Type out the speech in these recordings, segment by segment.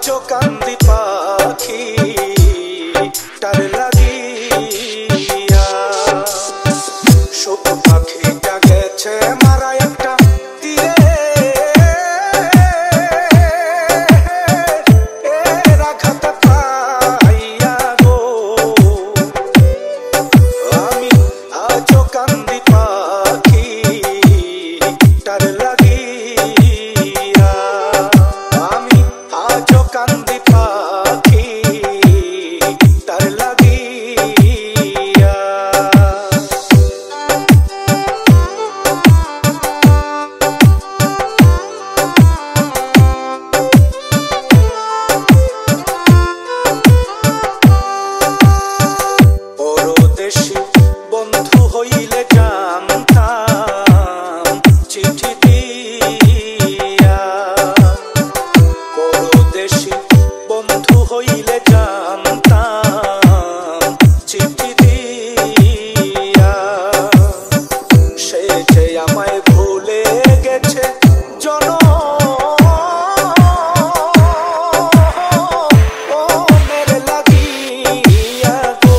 আজো কান্দি পাখি তার লাগিয়া। সুখ পাখিটা গেছে মারা একটা তীরে, এর আঘাত পাইয়া গো আমি আজো কান্দি পাখি তার লাগিয়া। আমি আজো কান্দি পাখি তার লাগিয়া। পরদেশী বন্ধু হইলে জানতাম চিঠি দিয়া। পরদেশী বন্ধু হইলে জানতাম চিঠি দিয়া। সে যে আমায় ভুলে গেছে জনমের লাগিয়া গো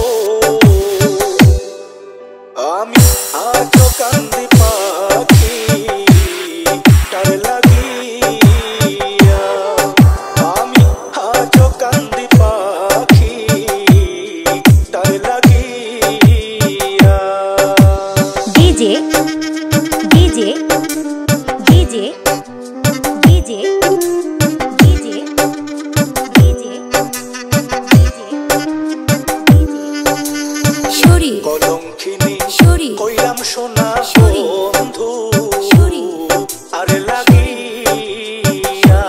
আমি আজো কান্দি পাখি তার লাগিয়া। আমি আজো কান্দি পাখি তার লাগিয়া। DJ DJ DJ DJ DJ DJ শরী কলঙ্কিনী শরী কইলাম সোনা শরী বন্ধু শরী আর লাগিয়া।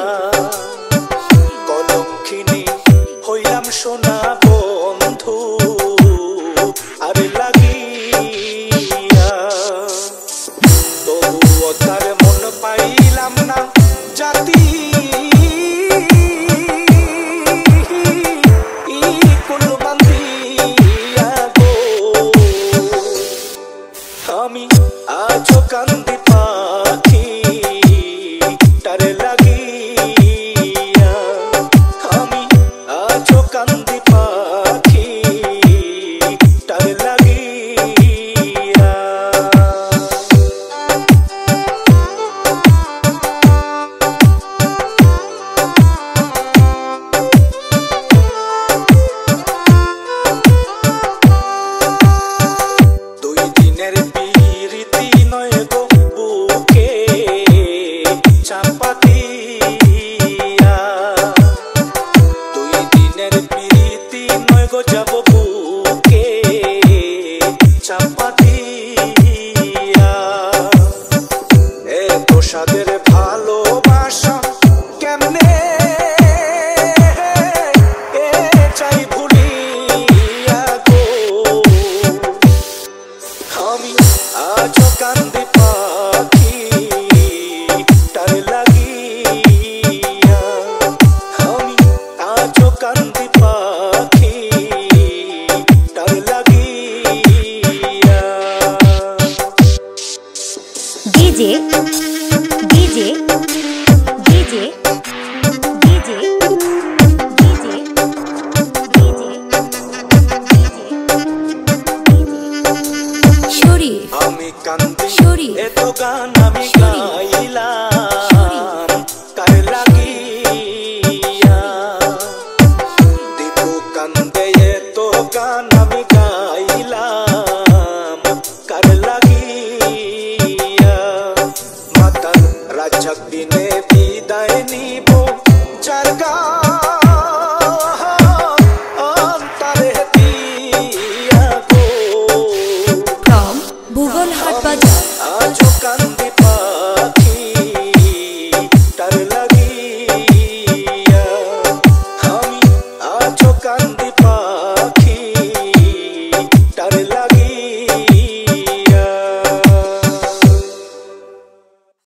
কলঙ্কিনী হইলাম সোনা বন্ধু আর লাগিয়া। তবুও তার মন পাইলাম না জাতি, কুলবান্দিয়া গো আমি আজো কান্দি পাখি তার লাগিয়া। আমি আজো কান্দি পাখি তার লাগিয়া। দুই দিনের পিরিতি নয় গো বুকে চাপা দিয়া। দুই দিনের পিরিতি নয় গো যাব বুকে চাপা দিয়া। এত সাদের ভালোবাসা কেমনে এ চাই ভুলিয়া গো আমি আজো কান্দি পাখি তার লাগিয়া। আমি আজো কান্দি পাখি তার লাগিয়া। DJ DJ DJ DJ DJ DJ শরী আমি কান্দি শরী এত গান আমি শরী গাইলাম কার লাগিয়া। দীপু কান্দে এত গান আমি গাইলাম কার লাগিয়া। মাতাল রাজাক দিনে বিদায় নিব যার গা